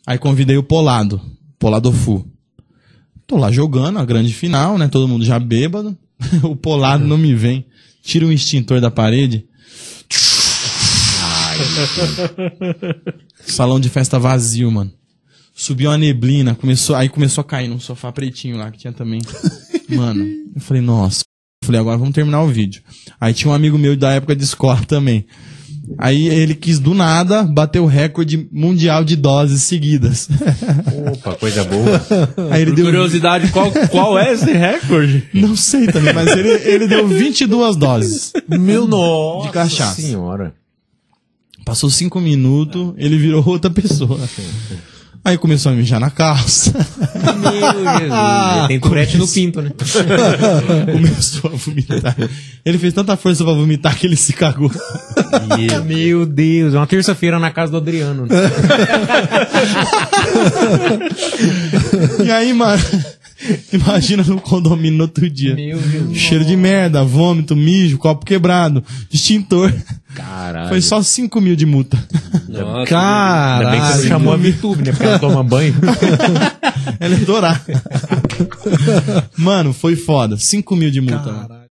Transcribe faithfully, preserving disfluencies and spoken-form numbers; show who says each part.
Speaker 1: Aí convidei o Polado, Polado Fu. Tô lá jogando a grande final, né? Todo mundo já bêbado. O Polado não me vem. Tira o extintor da parede. Ai, salão de festa vazio, mano. Subiu uma neblina, começou, aí começou a cair num sofá pretinho lá que tinha também. Mano, eu falei, nossa. Eu falei, agora vamos terminar o vídeo. Aí tinha um amigo meu da época de escola também. Aí ele quis do nada bater o recorde mundial de doses seguidas.
Speaker 2: Opa, coisa boa.
Speaker 1: Aí ele
Speaker 3: Por
Speaker 1: deu...
Speaker 3: curiosidade, qual, qual é esse recorde?
Speaker 1: Não sei também, mas ele, ele deu vinte e duas doses.
Speaker 3: Meu nossa
Speaker 1: de cachaça.
Speaker 2: Senhora.
Speaker 1: Passou cinco minutos, ele virou outra pessoa. Aí começou a mijar na calça.
Speaker 2: Meu Jesus. Tem turete no pinto, né?
Speaker 1: Começou a vomitar. Ele fez tanta força pra vomitar que ele se cagou.
Speaker 2: Yeah. Meu Deus, é uma terça-feira na casa do Adriano. Né?
Speaker 1: E aí, mano, imagina no condomínio no outro dia.
Speaker 2: Meu Deus.
Speaker 1: Cheiro de merda, vômito, mijo, copo quebrado, extintor.
Speaker 2: Caralho.
Speaker 1: Foi só cinco mil de multa.
Speaker 3: Nossa,
Speaker 2: Caralho. Ainda bem que você não chamou a VTube, né? Porque ela toma banho.
Speaker 1: Ela é dourada. Mano, foi foda. cinco mil de multa, mano.